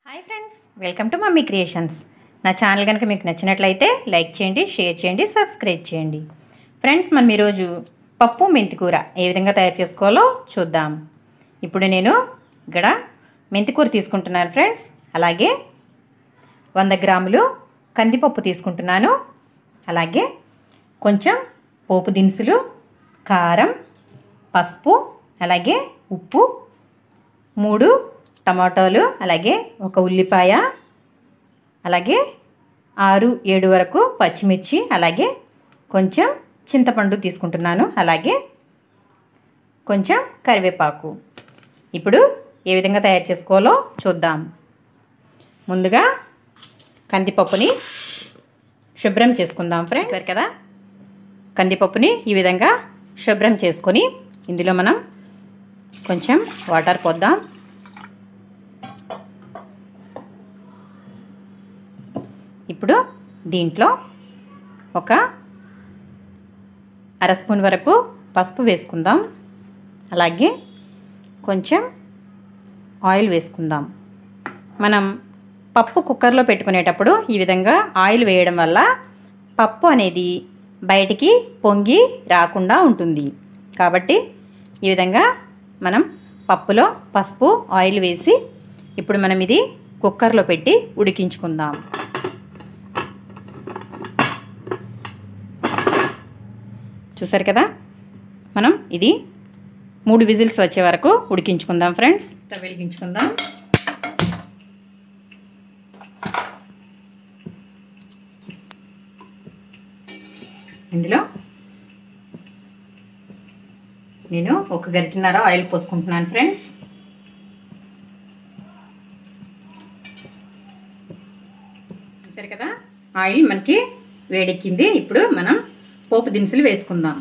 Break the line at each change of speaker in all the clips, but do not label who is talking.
Hi friends, welcome to mummy creations. నా channel కనుక మీకు నచ్చినట్లయితే లైక్ చేయండి, షేర్ చేయండి, సబ్స్క్రైబ్ చేయండి. ఫ్రెండ్స్, మనం ఈరోజు పప్పు మెంతికూర ఏ విధంగా తయారు చేసుకోవాలో చూద్దాం. ఇప్పుడు నేను ఇక్కడ మెంతికూర తీసుకుంటున్నాను ఫ్రెండ్స్. అలాగే 100 గ్రాములు కందిపప్పు తీసుకుంటున్నాను. అలాగే కొంచెం పోపు దినుసులు, కారం, పసుపు, అలాగే ఉప్పు, 3 టమాటాలు, అలాగే ఒక ఉల్లిపాయ, అలాగే 6-7 వరకు పచ్చిమిర్చి, అలాగే కొంచెం చింతపండు తీసుకుంటున్నాను. అలాగే కొంచెం కరివేపాకు. ఇప్పుడు ఏ విధంగా తయారు చేసుకోవాలో చూద్దాం. ముందుగా కందిపప్పుని శుభ్రం చేసుకుందాం ఫ్రెండ్స్. సరే కదా, కందిపప్పుని ఈ విధంగా శుభ్రం చేసుకొని ఇందులో మనం కొంచెం వాటర్ పోద్దాం. ఇప్పుడు దీంట్లో ఒక అర స్పూన్ వరకు పసుపు వేసుకుందాం. అలాగే కొంచెం ఆయిల్ వేసుకుందాం. మనం పప్పు కుక్కర్లో పెట్టుకునేటప్పుడు ఈ విధంగా ఆయిల్ వేయడం వల్ల పప్పు అనేది బయటికి పొంగి రాకుండా ఉంటుంది. కాబట్టి ఈ విధంగా మనం పప్పులో పసుపు, ఆయిల్ వేసి ఇప్పుడు మనం ఇది కుక్కర్లో పెట్టి ఉడికించుకుందాం. చూసారు కదా, మనం ఇది 3 విజిల్స్ వచ్చే వరకు ఉడికించుకుందాం ఫ్రెండ్స్. స్టవ్ వెలిగించుకుందాం. ఇందులో నేను 1 గరిటెన్నర ఆయిల్ పోసుకుంటున్నాను ఫ్రెండ్స్. చూసారు కదా, ఆయిల్ మనకి వేడెక్కింది. ఇప్పుడు మనం పోపు దినుసులు వేసుకుందాం.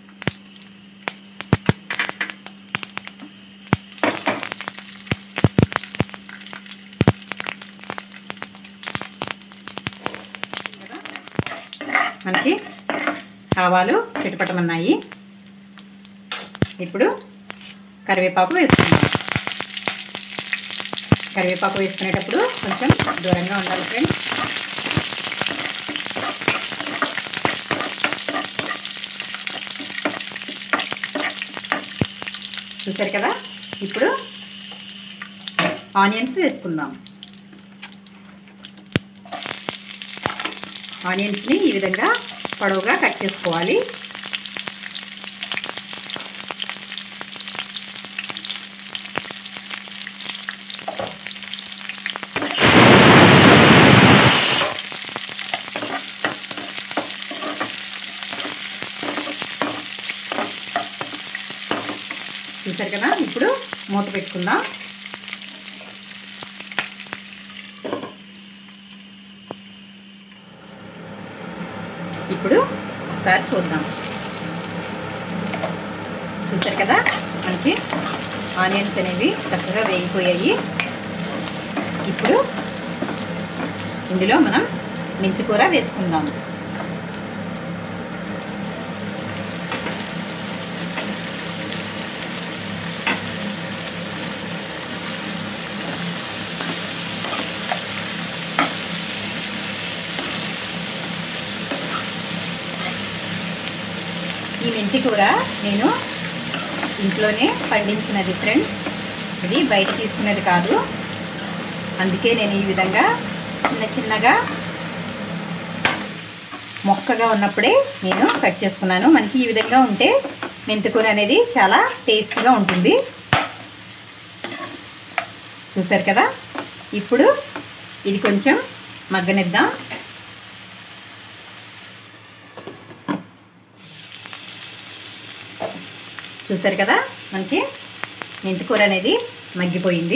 మనకి ఆవాలు చిటపటమన్నాయి. ఇప్పుడు కరివేపాకు వేసుకుందాం. కరివేపాకు వేసుకునేటప్పుడు కొంచెం దూరంగా ఉండాలి ఫ్రెండ్స్. చూసారు కదా, ఇప్పుడు ఆనియన్స్ వేసుకుందాం. ఆనియన్స్ని ఈ విధంగా పొడవుగా కట్ చేసుకోవాలి. చూసారు కదా, ఇప్పుడు మూత పెట్టుకుందాం. ఇప్పుడు ఒకసారి చూద్దాం. చూసారు కదా, మనకి ఆనియన్స్ అనేవి చక్కగా వేగిపోయాయి. ఇప్పుడు ఇందులో మనం మెంతికూర వేసుకుందాం. ఈ మెంతికూర నేను ఇంట్లోనే పండించినది ఫ్రెండ్స్. ఇది బయట తీసుకున్నది కాదు. అందుకే నేను ఈ విధంగా చిన్నగా మొక్కగా ఉన్నప్పుడే నేను కట్ చేసుకున్నాను. మనకి ఈ విధంగా ఉంటే మెంతికూర అనేది చాలా టేస్టీగా ఉంటుంది. చూసారు కదా, ఇప్పుడు ఇది కొంచెం మగ్గనిద్దాం. చూసారు కదా, మనకి మెంతికూర అనేది మగ్గిపోయింది.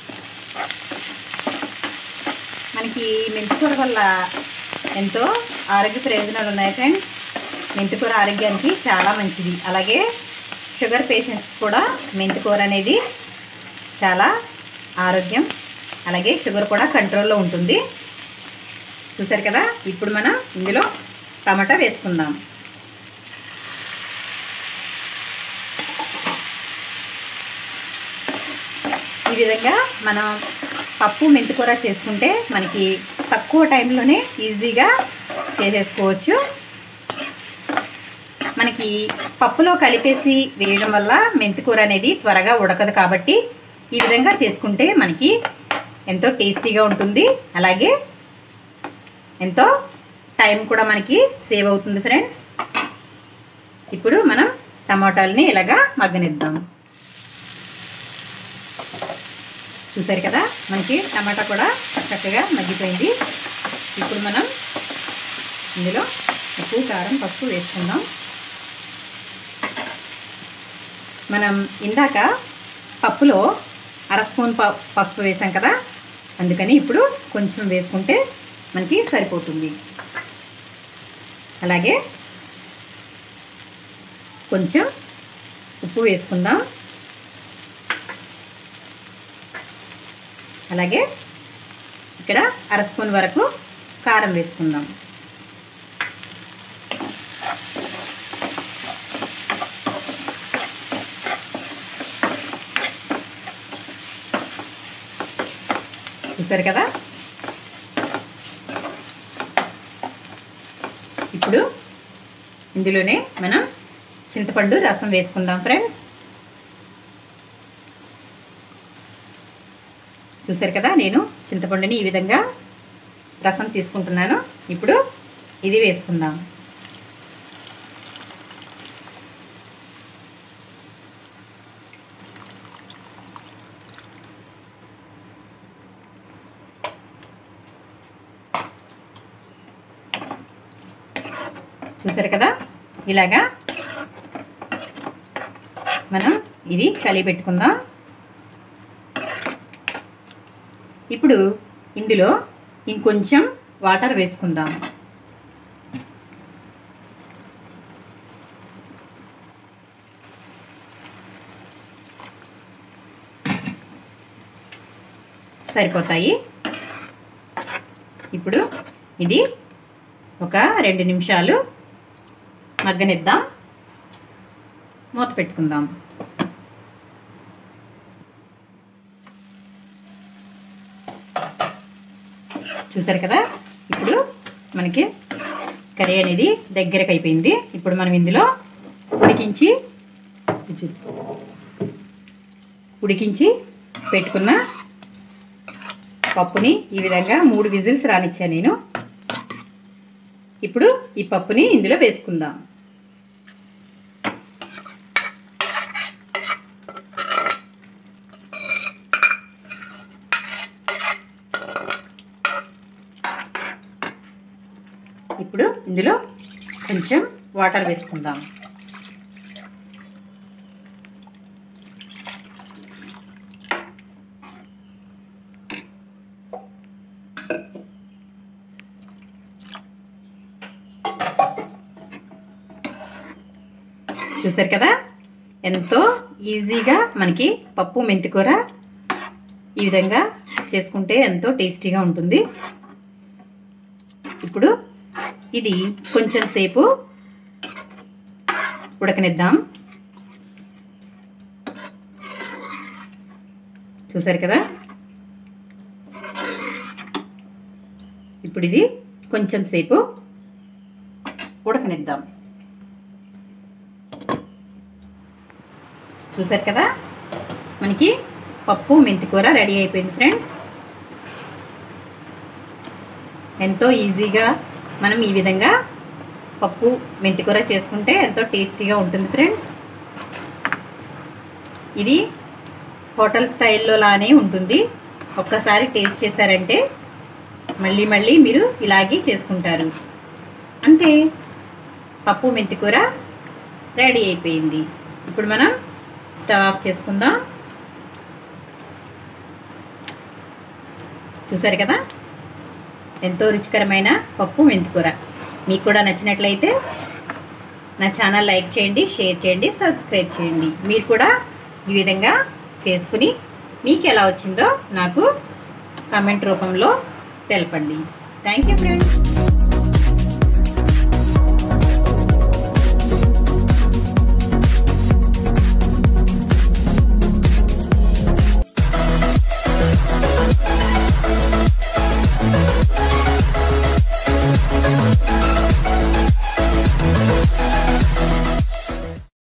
మనకి మెంతికూర వల్ల ఎంతో ఆరోగ్య ప్రయోజనాలు ఉన్నాయి ఫ్రెండ్స్. మెంతికూర ఆరోగ్యానికి చాలా మంచిది. అలాగే షుగర్ పేషెంట్స్ కూడా మెంతికూర అనేది చాలా ఆరోగ్యం. అలాగే షుగర్ కూడా కంట్రోల్లో ఉంటుంది. చూసారు కదా, ఇప్పుడు మనం ఇందులో టమాటా వేసుకుందాం. ఈ విధంగా మనం పప్పు మెంతికూర చేసుకుంటే మనకి తక్కువ టైంలోనే ఈజీగా చేసేసుకోవచ్చు. మనకి పప్పులో కలిపేసి వేయడం వల్ల మెంతికూర అనేది త్వరగా ఉడకదు కాబట్టి ఈ విధంగా చేసుకుంటే మనకి ఎంతో టేస్టీగా ఉంటుంది. అలాగే ఎంతో టైం కూడా మనకి సేవ్ అవుతుంది ఫ్రెండ్స్. ఇప్పుడు మనం టమాటాలని ఇలాగా మగ్గనిద్దాం. చూసారు కదా, మనకి టమాటా కూడా చక్కగా మగ్గిపోయింది. ఇప్పుడు మనం ఇందులో ఉప్పు, కారం, పసుపు వేసుకుందాం. మనం ఇందాక పప్పులో 1/2 స్పూన్ పసుపు వేసాం కదా, అందుకని ఇప్పుడు కొంచెం వేసుకుంటే మనకి సరిపోతుంది. అలాగే కొంచెం ఉప్పు వేసుకుందాం. అలాగే ఇక్కడ 1/2 స్పూన్ వరకు కారం వేసుకుందాం. చూసారు కదా, ఇప్పుడు ఇందులోనే మనం చింతపండు రసం వేసుకుందాం ఫ్రెండ్స్. చూసారు కదా, నేను చింతపండుని ఈ విధంగా రసం తీసుకుంటున్నాను. ఇప్పుడు ఇది వేసుకుందాం. చూసారు కదా, ఇలాగా మనం ఇది కలిపి పెట్టుకుందాం. ఇప్పుడు ఇందులో ఇంకొంచెం వాటర్ వేసుకుందాం. సరిపోతాయి. ఇప్పుడు ఇది ఒక 2 నిమిషాలు మగ్గనిద్దాం. మూత పెట్టుకుందాం. చూసారు కదా, ఇప్పుడు మనకి కర్రీ అనేది దగ్గరకు అయిపోయింది. ఇప్పుడు మనం ఇందులో ఉడికించి పెట్టుకున్న పప్పుని ఈ విధంగా 3 విజిల్స్ రానిచ్చాను నేను. ఇప్పుడు ఈ పప్పుని ఇందులో వేసుకుందాం. ఇప్పుడు ఇందులో కొంచెం వాటర్ వేసుకుందాం. చూసారు కదా, ఎంతో ఈజీగా మనకి పప్పు మెంతికూర ఈ విధంగా చేసుకుంటే ఎంతో టేస్టీగా ఉంటుంది. ఇప్పుడు ఇది కొంచెం సేపు ఉడకనిద్దాం. చూసారు కదా, ఇప్పుడు ఇది కొంచెం సేపు ఉడకనిద్దాం. చూసారు కదా, మనకి పప్పు మెంతికూర రెడీ అయిపోయింది ఫ్రెండ్స్. ఎంతో ఈజీగా మనం ఈ విధంగా పప్పు మెంతికూర చేసుకుంటే ఎంతో టేస్టీగా ఉంటుంది ఫ్రెండ్స్. ఇది హోటల్ స్టైల్లో లానే ఉంటుంది. ఒక్కసారి టేస్ట్ చేశారంటే మళ్ళీ మళ్ళీ మీరు ఇలాగే చేసుకుంటారు. అంతే, పప్పు మెంతికూర రెడీ అయిపోయింది. ఇప్పుడు మనం స్టవ్ ఆఫ్ చేసుకుందాం. చూసారు కదా, ఎంతో రుచికరమైన పప్పు మెంతికూర. మీకు కూడా నచ్చినట్లయితే నా ఛానల్ లైక్ చేయండి, షేర్ చేయండి, సబ్స్క్రైబ్ చేయండి. మీరు కూడా ఈ విధంగా చేసుకుని మీకు ఎలా వచ్చిందో నాకు కామెంట్ రూపంలో తెలపండి. Thank you friends.